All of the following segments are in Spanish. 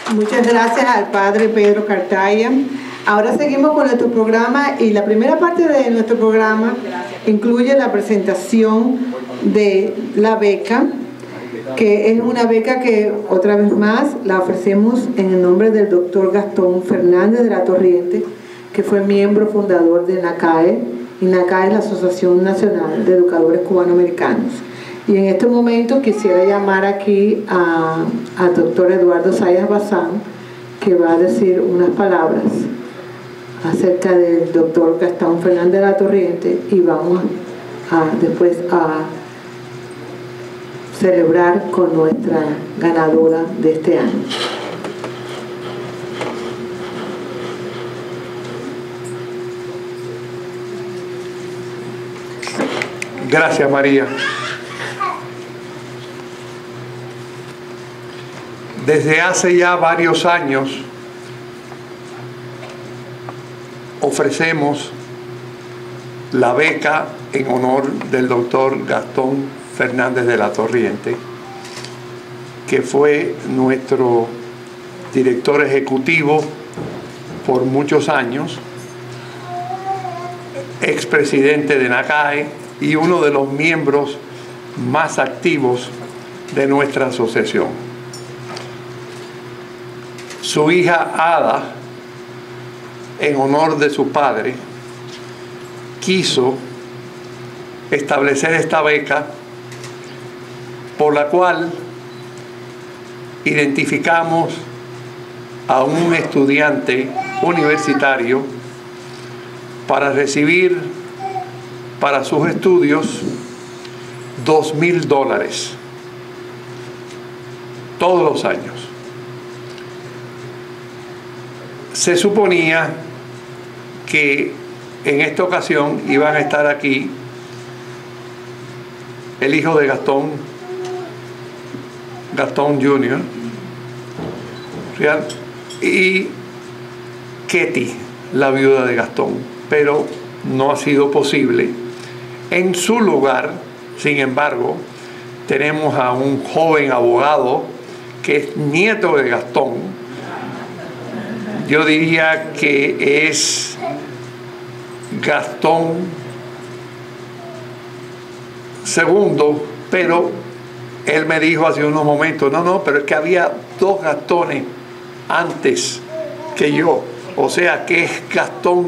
Muchas gracias al padre Pedro Cartaya. Ahora seguimos con nuestro programa y la primera parte de nuestro programa incluye la presentación de la beca, que es una beca que otra vez más la ofrecemos en el nombre del doctor Gastón Fernández de la Torriente, que fue miembro fundador de NACAE, y NACAE es la Asociación Nacional de Educadores Cubanoamericanos. Y en este momento quisiera llamar aquí al doctor Eduardo Zayas Bazán, que va a decir unas palabras acerca del doctor Gastón Fernández de la Torriente, y vamos después a celebrar con nuestra ganadora de este año. Gracias, María. Desde hace ya varios años ofrecemos la beca en honor del doctor Gastón Fernández de la Torriente, que fue nuestro director ejecutivo por muchos años, expresidente de NACAE y uno de los miembros más activos de nuestra asociación. Su hija Ada, en honor de su padre, quiso establecer esta beca por la cual identificamos a un estudiante universitario para recibir para sus estudios $2,000 todos los años. Se suponía que en esta ocasión iban a estar aquí el hijo de Gastón Jr. y Ketty, la viuda de Gastón, pero no ha sido posible. En su lugar, sin embargo, tenemos a un joven abogado que es nieto de Gastón. Yo diría que es Gastón II, pero él me dijo hace unos momentos, no, pero es que había 2 Gastones antes que yo. O sea que es Gastón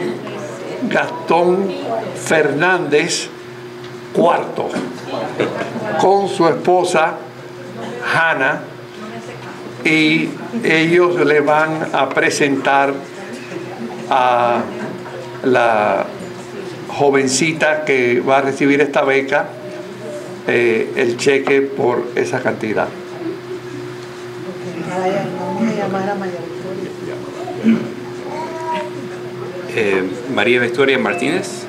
Fernández IV, con su esposa Hannah, y ellos le van a presentar a la jovencita que va a recibir esta beca el cheque por esa cantidad. Vamos a llamar a María Victoria. María Victoria Martínez.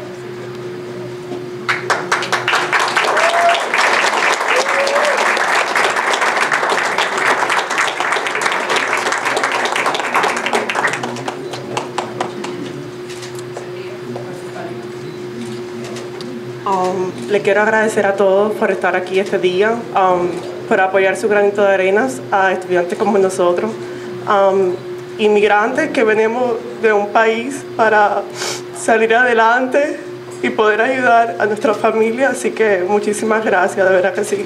Le quiero agradecer a todos por estar aquí este día, por apoyar su granito de arenas a estudiantes como nosotros, inmigrantes que venimos de un país para salir adelante y poder ayudar a nuestra familia. Así que muchísimas gracias, de verdad que sí.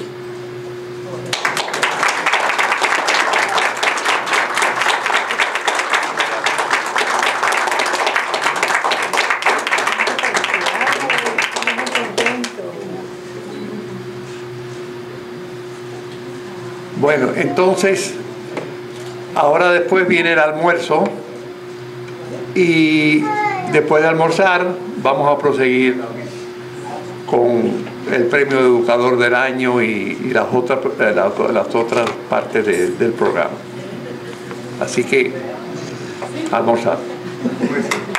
Bueno, entonces, ahora después viene el almuerzo y después de almorzar vamos a proseguir con el premio de Educador del Año y las otras partes del programa. Así que, almorzar.